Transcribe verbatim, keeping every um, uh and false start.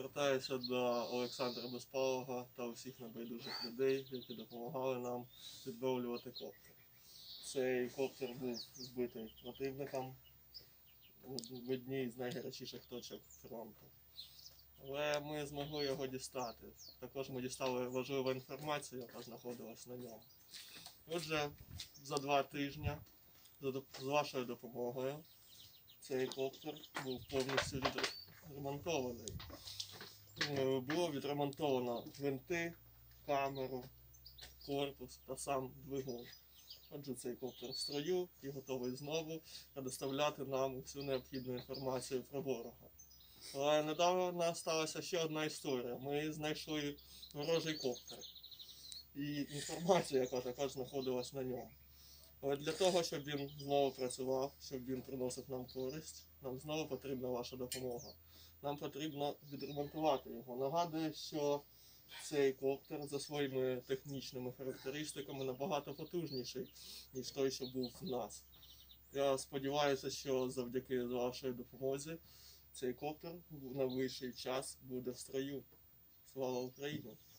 звертаюся до Олександра Безпалова та усіх небайдужих людей, які допомагали нам відновлювати коптер. Цей коптер був збитий противником в одній з найгарячіших точок фронту. Але ми змогли його дістати. Також ми дістали важливу інформацію, яка знаходилась на ньому. Отже, за два тижні з вашою допомогою цей коптер був повністю відремонтований. Було відремонтовано гвинти, камеру, корпус та сам двигун. Отже, цей коптер в строю і готовий знову доставляти нам всю необхідну інформацію про ворога. Але недавно сталася ще одна історія. Ми знайшли ворожий коптер і інформацію, яка також знаходилась на ньому. Але для того, щоб він знову працював, щоб він приносив нам користь, нам знову потрібна ваша допомога. Нам потрібно відремонтувати його. Нагадую, що цей коптер за своїми технічними характеристиками набагато потужніший, ніж той, що був в нас. Я сподіваюся, що завдяки вашій допомозі цей коптер в найближчий час буде в строю. Слава Україні!